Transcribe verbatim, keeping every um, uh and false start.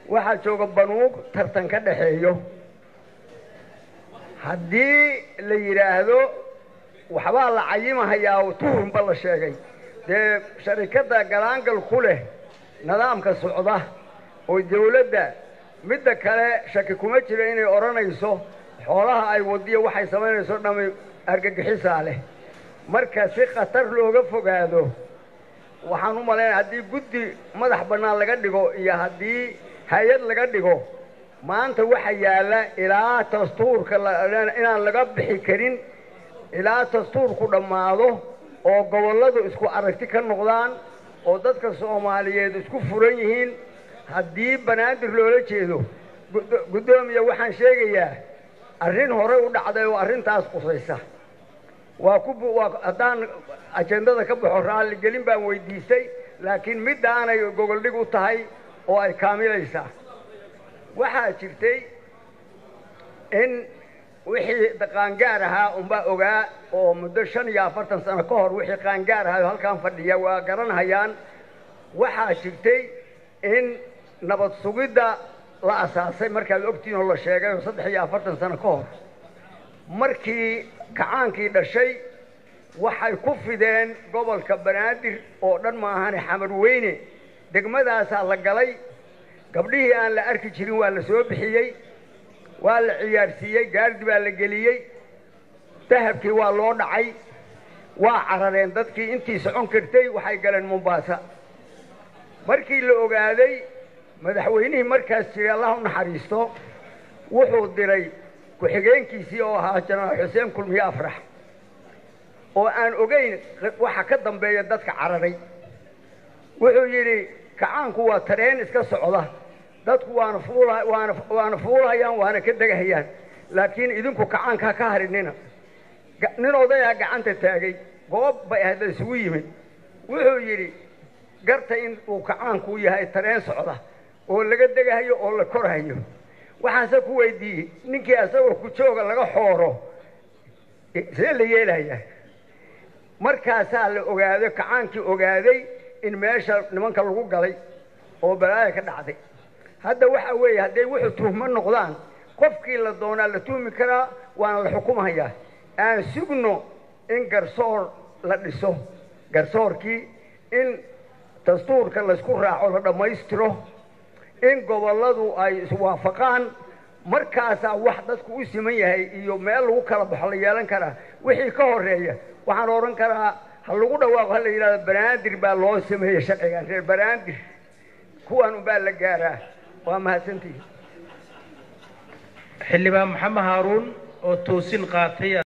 waxaa jooga banuug tartan ka dhaxeeyo haddii la yidhaahdo waxbaa la cayimahayaa oo tuhunba la sheegay dee sharikadda galaangal ku leh nidaamka socda oo dawladda midda kale shaki kuma jiro inay odhanayso xoolaha ay wadiyo waxay samaynayso dhammi argagixisaa leh marka si khatar looga fogaado waxaan u malaynaya haddii guddi madax bannaan laga dhigo iyo haddii hay-ad laga dhigo maanta waxa yaalla ilaa dastuurka inaan laga bixi karin ilaa dastuurku dhammaado oo gobolladu isku aragti ka noqdaan oo dadka Soomaaliyeed isku furan yihiin haddii banaadir loola jeedo gudoomiye waxaan sheegayaa arrin hore u dhacday oo arrintaas qusaysa waa ku haddaan ajendada ka baxo raalli gelin baan weydiistay laakiin midda aanay gogol dhig u tahay oo ay kaamilaysaa waxaa jirtay in wixii qaangaar ahaa unbaa ogaa oo muddo shan iyo afartan sano ka hor wixii qaangaar ahaa halkaan fadhiya waa garanhayaan waxaa jirtay in nabad sugidda la asaasay markaad ogtiin oo la sheegay oo saddex iyo afartan sano ka hor markii kacaankii dhashay waxay ku fideen gobolka banaadir oo dhan maahane xamar weyne degmadaasaa la galay gabdhihii aan la arki jirin waa la soo bixiyey waa la ciyaarsiiyey gaardi baa la geliyey dahabkii waa loo dhacay waa carareen dadkii intii socon kartay waxay galeen Mombasa markii la ogaaday madaxweynihii markaas jiray Allah u naxariisto wuxuu diray ku-xigeenkiisii oo ahaa Janaax Xuseen Kulmiye Afrax oo aan ogeyn waxa ka dambeeya dadka cararay wuxuu yiri kacaanku waa tareen iska socda dadku waana fuulay waana waana fuulayaan waana ka dagahayaan laakiin idinku kacaanka ka harinina nin odaya gacanta taagay goob bay ahayd isugu yimid wuxuu yiri garta in uu kacaanku yahay tareen socda oo laga dagahayo oo la korayo waxaan se ku weydiiyey ninkii asagoo ku jooga laga xooro see la yeelaya markaasaa la ogaaday kacaankii ogaaday in meesha nimanka lagu galay oo balaaya ka dhacday hadda waxa weeye hadday wuxuu tuhmo noqdaan qofkii la doonaa la tuhmi karaa waana la xukumayaa aan sugno in garsoor la dhiso garsoorkii in dastuurka la isku raaco la dhammaystiro in gobolladu ay iswaafaqaan markaasaa wax dadku u siman yahay iyo meel lagu kala baxo la yeelan karaa wixii ka horeeya waxaan oran karaa ha lagu dhawaaqo ha la yidhaahdo banaadir baa loo sameeyey sharcigan reer banaadir kuwan unbaa la gaaraa waa mahadsantihiin xildhibaan maxamed haaruun oo toosin qaatay